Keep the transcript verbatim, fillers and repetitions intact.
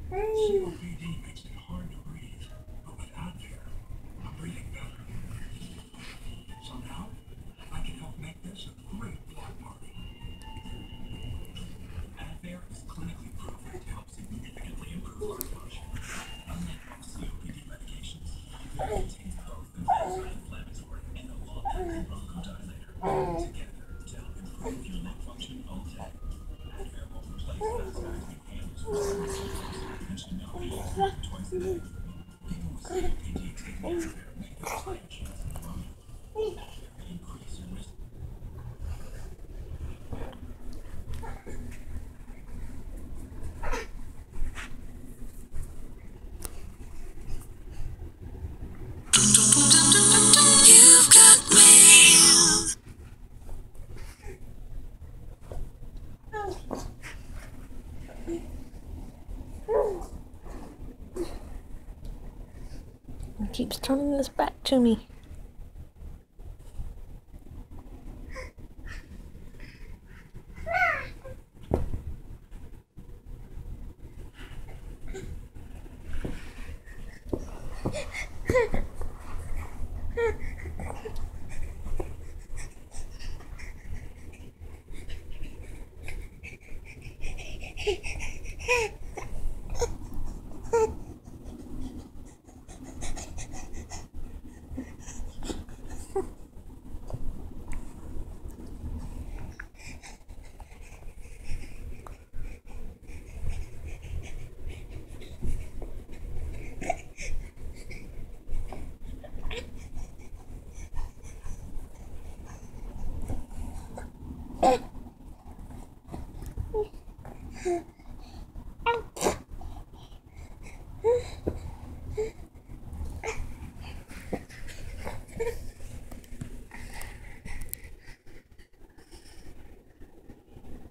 C O P D makes it hard to breathe, but with Advair, I'm breathing better. So now, I can help make this a great block party. Advair is clinically proven to help significantly improve lung function. Unlike most C O P D medications, Advair contains both an anti-inflammatory and a long-acting bronchodilator together to help improve your lung function all day. Advair will replace fast-acting inhalers and should now be used twice a day. People with C O P D taking Advair may have a higher chance of pneumonia. Advair may increase your risk. You've got mail. He keeps turning his back to me.